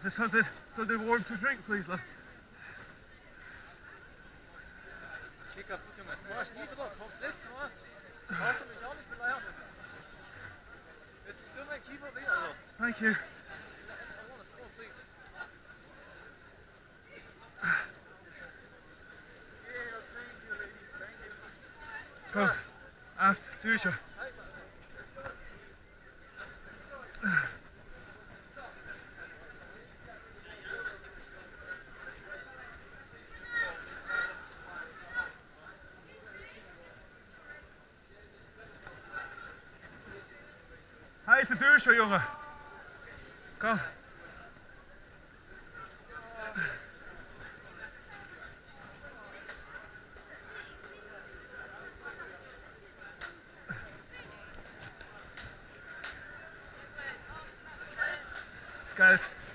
something warm to drink, please, love? Schicker, bitte mal. Du hast nie gedacht, kommst das Mal? Hast du mich auch nicht beleidigt? Jetzt tu mein Kiefer weh, also. Thank you. Go. Dusche. Heiße Dusche, Junge. Komm. Ist kalt.